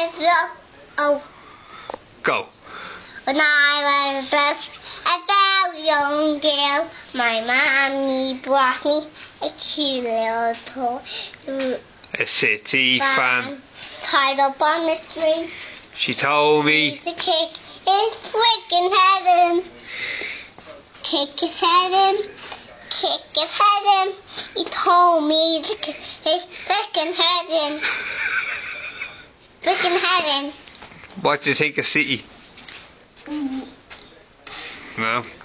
Oh. Go. When I was just a very young girl, my mommy brought me a cute little toy. A city fan. Tied up on the string. She told me to kick his frickin' head in. Kick his head in. Kick his head in. He told me to kick his frickin' head in. Frickin' head in. What do you think of City? No?